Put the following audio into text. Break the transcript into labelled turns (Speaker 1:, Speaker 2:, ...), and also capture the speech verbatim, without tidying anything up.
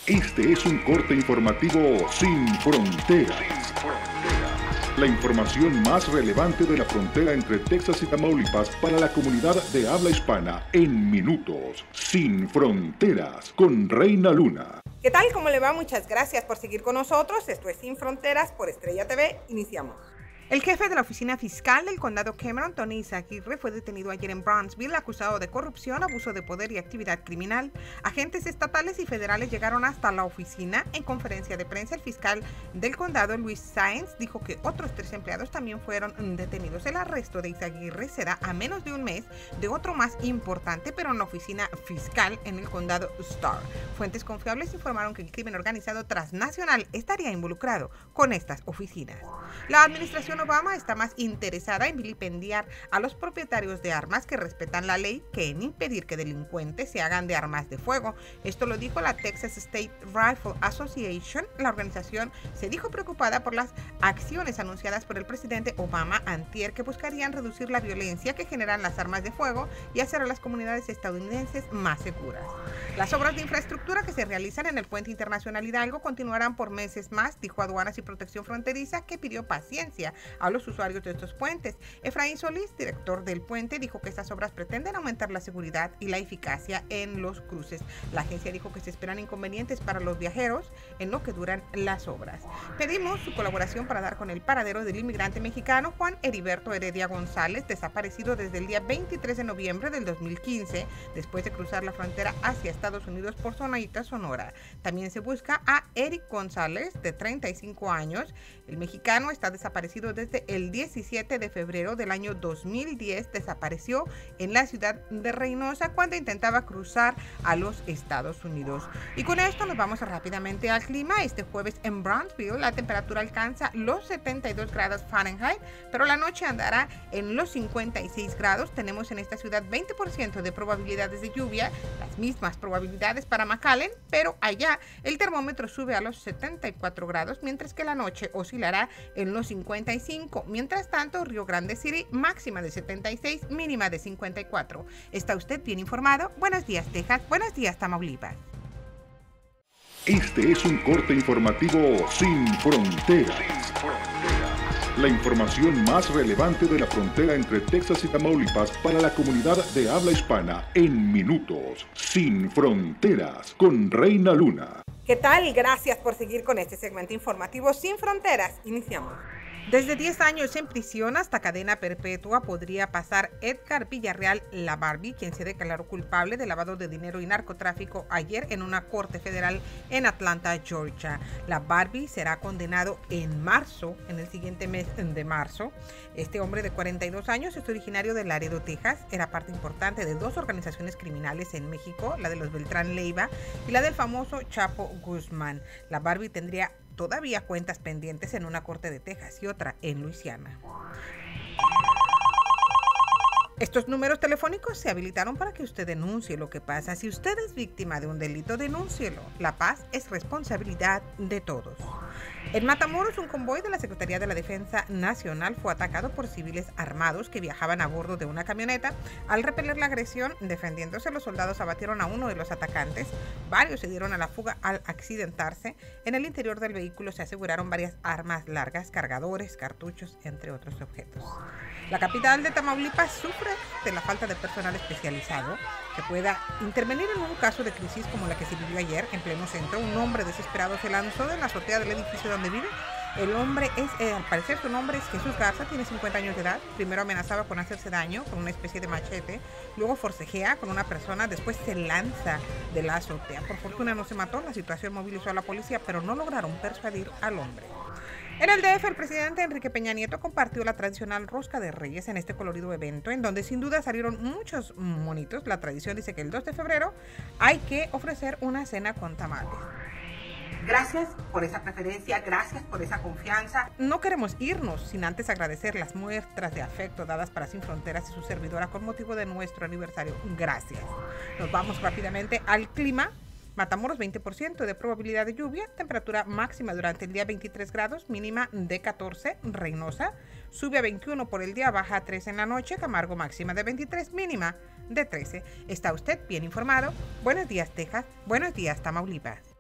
Speaker 1: Este es un corte informativo sin fronteras. La información más relevante de la frontera entre Texas y Tamaulipas para la comunidad de habla hispana en minutos. Sin fronteras con Reina Luna.
Speaker 2: ¿Qué tal? ¿Cómo le va? Muchas gracias por seguir con nosotros. Esto es Sin Fronteras por Estrella T V. Iniciamos. El jefe de la oficina fiscal del condado Cameron, Tony Izaguirre, fue detenido ayer en Brownsville acusado de corrupción, abuso de poder y actividad criminal. Agentes estatales y federales llegaron hasta la oficina. En conferencia de prensa, el fiscal del condado, Luis Sáenz, dijo que otros tres empleados también fueron detenidos. El arresto de Izaguirre se da a menos de un mes de otro más importante, pero en la oficina fiscal en el condado Starr. Fuentes confiables informaron que el crimen organizado transnacional estaría involucrado con estas oficinas. La administración Obama está más interesada en vilipendiar a los propietarios de armas que respetan la ley que en impedir que delincuentes se hagan de armas de fuego. Esto lo dijo la Texas State Rifle Association. La organización se dijo preocupada por las acciones anunciadas por el presidente Obama antier que buscarían reducir la violencia que generan las armas de fuego y hacer a las comunidades estadounidenses más seguras. Las obras de infraestructura que se realizan en el Puente Internacional Hidalgo continuarán por meses más, dijo Aduanas y Protección Fronteriza, que pidió paciencia a los usuarios de estos puentes. Efraín Solís, director del puente, dijo que estas obras pretenden aumentar la seguridad y la eficacia en los cruces. La agencia dijo que se esperan inconvenientes para los viajeros en lo que duran las obras. Pedimos su colaboración para dar con el paradero del inmigrante mexicano Juan Heriberto Heredia González, desaparecido desde el día veintitrés de noviembre del dos mil quince, después de cruzar la frontera hacia Estados Unidos por Sonaíta, Sonora. También se busca a Eric González, de treinta y cinco años. El mexicano está desaparecido desde el diecisiete de febrero del año dos mil diez. Desapareció en la ciudad de Reynosa cuando intentaba cruzar a los Estados Unidos. Y con esto nos vamos rápidamente al clima. Este jueves en Brownsville la temperatura alcanza los setenta y dos grados Fahrenheit, pero la noche andará en los cincuenta y seis grados. Tenemos en esta ciudad veinte por ciento de probabilidades de lluvia, las mismas probabilidades para McAllen, pero allá el termómetro sube a los setenta y cuatro grados, mientras que la noche oscilará en los cincuenta y cinco. Mientras tanto, Rio Grande City, máxima de setenta y seis, mínima de cincuenta y cuatro. ¿Está usted bien informado? Buenos días, Texas. Buenos días, Tamaulipas.
Speaker 1: Este es un corte informativo sin fronteras. La información más relevante de la frontera entre Texas y Tamaulipas para la comunidad de habla hispana en minutos. Sin fronteras con Reina Luna.
Speaker 2: ¿Qué tal? Gracias por seguir con este segmento informativo Sin Fronteras. Iniciamos. Desde diez años en prisión hasta cadena perpetua podría pasar Edgar Villarreal La Barbie, quien se declaró culpable de lavado de dinero y narcotráfico ayer en una corte federal en Atlanta, Georgia. La Barbie será condenado en marzo, en el siguiente mes de marzo. Este hombre de cuarenta y dos años es originario de Laredo, Texas. Era parte importante de dos organizaciones criminales en México, la de los Beltrán Leiva y la del famoso Chapo Guzmán. La Barbie tendría todavía cuentas pendientes en una corte de Texas y otra en Luisiana. Estos números telefónicos se habilitaron para que usted denuncie lo que pasa. Si usted es víctima de un delito, denúncielo. La paz es responsabilidad de todos. En Matamoros, un convoy de la Secretaría de la Defensa Nacional fue atacado por civiles armados que viajaban a bordo de una camioneta. Al repeler la agresión, defendiéndose, los soldados abatieron a uno de los atacantes. Varios se dieron a la fuga al accidentarse. En el interior del vehículo se aseguraron varias armas largas, cargadores, cartuchos, entre otros objetos. La capital de Tamaulipas sufre de la falta de personal especializado que pueda intervenir en un caso de crisis como la que se vivió ayer en pleno centro. Un hombre desesperado se lanzó de la azotea del edificio donde vive. El hombre es, eh, al parecer su nombre es Jesús Garza, tiene cincuenta años de edad. Primero amenazaba con hacerse daño con una especie de machete, luego forcejea con una persona, después se lanza de la azotea. Por fortuna no se mató, la situación movilizó a la policía, pero no lograron persuadir al hombre. En el D F, el presidente Enrique Peña Nieto compartió la tradicional Rosca de Reyes en este colorido evento, en donde sin duda salieron muchos monitos. La tradición dice que el dos de febrero hay que ofrecer una cena con tamales. Gracias por esa preferencia, gracias por esa confianza. No queremos irnos sin antes agradecer las muestras de afecto dadas para Sin Fronteras y su servidora con motivo de nuestro aniversario. Gracias. Nos vamos rápidamente al clima. Matamoros veinte por ciento de probabilidad de lluvia, temperatura máxima durante el día veintitrés grados, mínima de catorce. Reynosa sube a veintiuno por el día, baja a trece en la noche. Camargo máxima de veintitrés, mínima de trece. ¿Está usted bien informado? Buenos días, Texas. Buenos días, Tamaulipas.